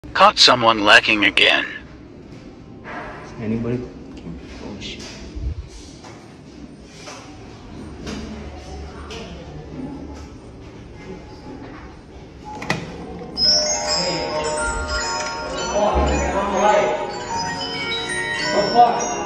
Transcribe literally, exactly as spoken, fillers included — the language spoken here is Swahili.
Caught someone lacking again. Anybody? Oh shit. Go far.